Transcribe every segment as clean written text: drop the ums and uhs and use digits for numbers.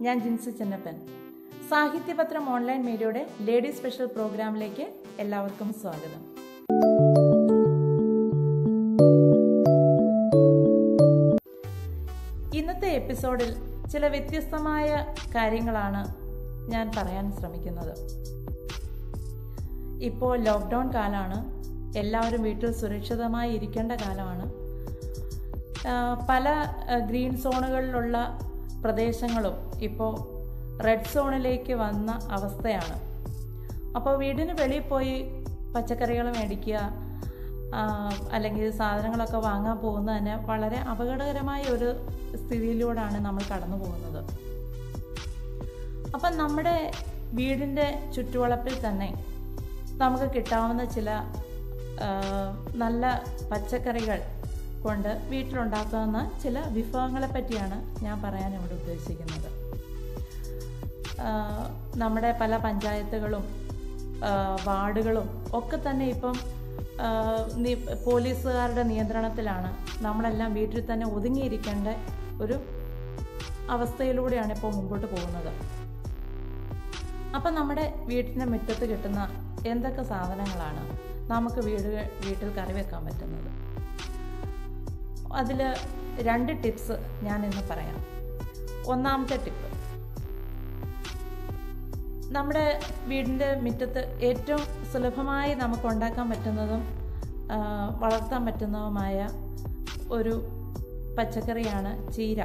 ഞാൻ ജിൻസി ചെന്നപ്പൻ. സാഹിത്യപത്രം ഓൺലൈൻ മീഡിയയുടെ lady special പ്രോഗ്രാമിലേക്ക് എല്ലാവർക്കും സ്വാഗതം. ഇന്നത്തെ എപ്പിസോഡിൽ ചില വ്യത്യസ്തമായ കാര്യങ്ങളാണ് ഞാൻ പറയാൻ ശ്രമിക്കുന്നത്. ഇപ്പോൾ ലോക്ക്ഡൗൺ കാലമാണ്, എല്ലാവരും വീട്ടിൽ സുരക്ഷിതമായി ഇരിക്കേണ്ട കാലമാണ്. പല ഗ്രീൻ സോണുകളിലുള്ള പ്രദേശങ്ങളും ഇപ്പോൾ റെഡ് സോണിലേക്ക് വന്ന അവസ്ഥയാണ്. അപ്പോൾ വീടിന് വെളിയിൽ പോയി പച്ചക്കറികൾ മേടിക്കുക അല്ലെങ്കിൽ സാധനങ്ങളൊക്കെ വാങ്ങാൻ പോകുന്നത് തന്നെ വളരെ അപകടകരമായ ഒരു സ്ഥിതിയിലൂടെയാണ് നമ്മൾ കടന്നു പോകുന്നത്. അപ്പം നമ്മുടെ വീടിൻ്റെ ചുറ്റുവളപ്പിൽ തന്നെ നമുക്ക് കിട്ടാവുന്ന ചില നല്ല പച്ചക്കറികൾ കൊണ്ട് വീട്ടിലുണ്ടാക്കാവുന്ന ചില വിഭവങ്ങളെ പറ്റിയാണ് ഞാൻ പറയാൻ ഇവിടെ ഉദ്ദേശിക്കുന്നത്. നമ്മുടെ പല പഞ്ചായത്തുകളും വാർഡുകളും ഒക്കെ തന്നെ ഇപ്പം പോലീസുകാരുടെ നിയന്ത്രണത്തിലാണ്. നമ്മളെല്ലാം വീട്ടിൽ തന്നെ ഒതുങ്ങിയിരിക്കേണ്ട ഒരു അവസ്ഥയിലൂടെയാണ് ഇപ്പോൾ മുമ്പോട്ട് പോകുന്നത്. അപ്പം നമ്മുടെ വീട്ടിൻ്റെ മുറ്റത്ത് കിട്ടുന്ന എന്തൊക്കെ സാധനങ്ങളാണ് നമുക്ക് വീട്ടിൽ കറി വെക്കാൻ പറ്റുന്നത്? അതിൽ 2 ടിപ്സ് ഞാൻ ഇന്ന് പറയാം. ഒന്നാമത്തെ ടിപ്പ്, നമ്മുടെ വീടിൻ്റെ മുറ്റത്ത് ഏറ്റവും സുലഭമായി നമുക്ക് ഉണ്ടാക്കാൻ പറ്റുന്നതും വളർത്താൻ പറ്റുന്നതുമായ ഒരു പച്ചക്കറിയാണ് ചീര.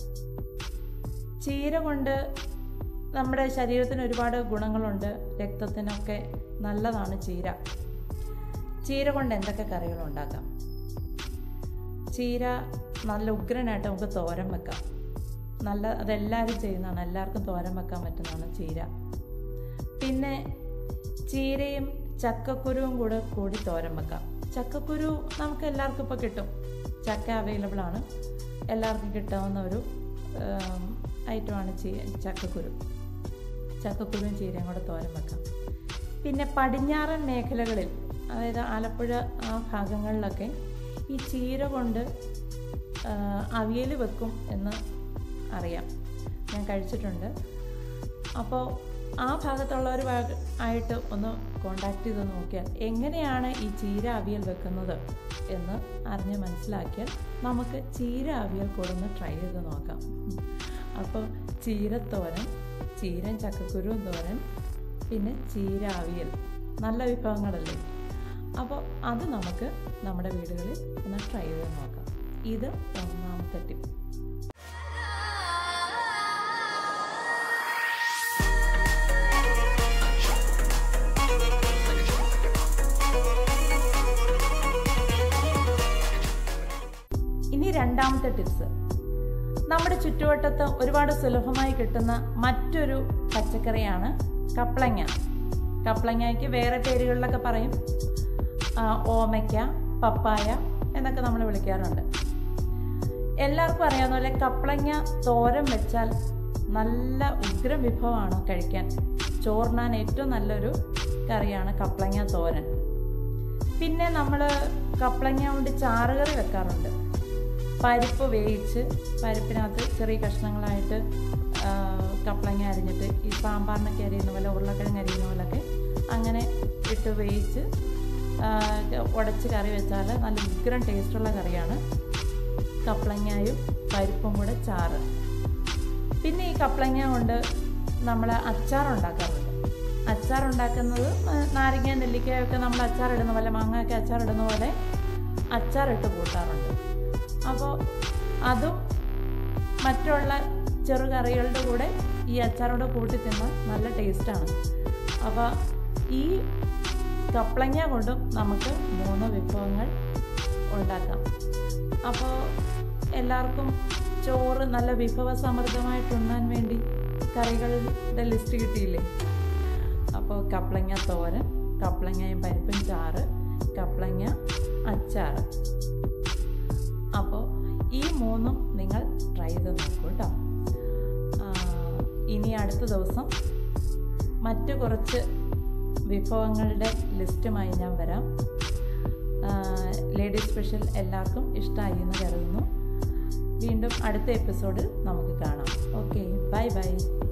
ചീര കൊണ്ട് നമ്മുടെ ശരീരത്തിന് ഒരുപാട് ഗുണങ്ങളുണ്ട്. രക്തത്തിനൊക്കെ നല്ലതാണ് ചീര. ചീര കൊണ്ട് എന്തൊക്കെ കറികളുണ്ടാക്കാം? ചീര നല്ല ഉഗ്രനായിട്ട് നമുക്ക് തോരൻ വെക്കാം. അതെല്ലാവരും ചെയ്യുന്നതാണ്, എല്ലാവർക്കും തോരൻ വെക്കാൻ പറ്റുന്നതാണ് ചീര. പിന്നെ ചീരയും ചക്കക്കുരുവും കൂടി തോരൻ വെക്കാം. ചക്കക്കുരു നമുക്ക് എല്ലാവർക്കും ഇപ്പോൾ കിട്ടും. ചക്ക അവൈലബിൾ ആണ്, എല്ലാവർക്കും കിട്ടാവുന്ന ഒരു ഐറ്റമാണ് ചക്കക്കുരുവും ചീരയും കൂടെ തോരൻ വെക്കാം. പിന്നെ പടിഞ്ഞാറൻ മേഖലകളിൽ, അതായത് ആലപ്പുഴ ആ ഭാഗങ്ങളിലൊക്കെ ഈ ചീര കൊണ്ട് അവിയൽ വെക്കും എന്ന് അറിയാം, ഞാൻ കഴിച്ചിട്ടുണ്ട്. അപ്പോൾ ആ ഭാഗത്തുള്ളവർ ആയിട്ട് ഒന്ന് കോണ്ടാക്ട് ചെയ്ത് നോക്കിയാൽ എങ്ങനെയാണ് ഈ ചീര അവിയൽ വെക്കുന്നത് എന്ന് അറിഞ്ഞ് മനസ്സിലാക്കിയാൽ നമുക്ക് ചീര അവിയൽ കൊടുന്ന് ട്രൈ ചെയ്ത് നോക്കാം. അപ്പോൾ ചീരത്തോരൻ, ചീരയും ചക്കക്കുരുവും തോരൻ, പിന്നെ ചീര അവിയൽ, നല്ല വിഭവങ്ങളല്ലേ? അപ്പോൾ അത് നമുക്ക് നമ്മുടെ വീടുകളിൽ ഒന്ന് ട്രൈ ചെയ്ത് നോക്കാം. ഇത് ഒന്നാമത്തെ ടിപ്പ്. ഇനി രണ്ടാമത്തെ ടിപ്സ്, നമ്മുടെ ചുറ്റുവട്ടത്ത് ഒരുപാട് സുലഭമായി കിട്ടുന്ന മറ്റൊരു പച്ചക്കറിയാണ് കപ്ലങ്ങ. കപ്ലങ്ങയ്ക്ക് വേറെ പേരുകളിലൊക്കെ പറയും, ഓമയ്ക്ക, പപ്പായ എന്നൊക്കെ നമ്മൾ വിളിക്കാറുണ്ട്. എല്ലാവർക്കും അറിയാവുന്ന പോലെ കപ്ലങ്ങ തോരൻ വെച്ചാൽ നല്ല ഉഗ്രം വിഭവമാണ് കഴിക്കാൻ. ചോറിനാൻ ഏറ്റവും നല്ലൊരു കറിയാണ് കപ്ലങ്ങ തോരൻ. പിന്നെ നമ്മൾ കപ്ലങ്ങ കൊണ്ട് ചാറുകറി വെക്കാറുണ്ട്. പരിപ്പ് വേവിച്ച് പരിപ്പിനകത്ത് ചെറിയ കഷ്ണങ്ങളായിട്ട് കപ്ലങ്ങ അരിഞ്ഞിട്ട് ഈ സാമ്പാറിനൊക്കെ അരിയുന്ന പോലെ, ഉരുളക്കിഴങ്ങ് അരിയുന്ന പോലൊക്കെ അങ്ങനെ ഇട്ട് വേവിച്ച് ഉടച്ച് കറി വെച്ചാൽ നല്ല ഉഗ്രം ടേസ്റ്റുള്ള കറിയാണ് കപ്ലങ്ങയും പരിപ്പും കൂടെ ചാറ്. പിന്നെ ഈ കപ്ലങ്ങ കൊണ്ട് നമ്മൾ അച്ചാറുണ്ടാക്കാറുണ്ട്. അച്ചാറുണ്ടാക്കുന്നത് നാരങ്ങ, നെല്ലിക്കയൊക്കെ നമ്മൾ അച്ചാറിടുന്ന പോലെ, മാങ്ങയൊക്കെ അച്ചാറിടുന്ന പോലെ അച്ചാറിട്ട് കൂട്ടാറുണ്ട്. അപ്പോൾ അതും മറ്റുള്ള ചെറുകറികളുടെ കൂടെ ഈ അച്ചാറോടെ കൂട്ടി തിന്നാൽ നല്ല ടേസ്റ്റാണ്. അപ്പോൾ ഈ കപ്ലങ്ങ കൊണ്ടും നമുക്ക് 3 വിഭവങ്ങൾ ഉണ്ടാക്കാം. അപ്പോൾ എല്ലാവർക്കും ചോറ് നല്ല വിഭവസമൃദ്ധമായിട്ട് ഉണ്ണാൻ വേണ്ടി കറികളുടെ ലിസ്റ്റ് കിട്ടിയില്ലേ? അപ്പോൾ കപ്ലങ്ങ തോരൻ, കപ്ലങ്ങയും പരിപ്പും ചാറ്, കപ്ലങ്ങ അച്ചാറ്. അപ്പോൾ ഈ 3 നിങ്ങൾ ട്രൈ ചെയ്ത് നോക്കൂ കേട്ടോ. ഇനി അടുത്ത ദിവസം മറ്റു കുറച്ച് വിഭവങ്ങളുടെ ലിസ്റ്റുമായി ഞാൻ വരാം. ലേഡീസ് സ്പെഷ്യൽ എല്ലാവർക്കും ഇഷ്ടമായി എന്ന് കരുതുന്നു. വീണ്ടും അടുത്ത എപ്പിസോഡിൽ നമുക്ക് കാണാം. Okay, bye by.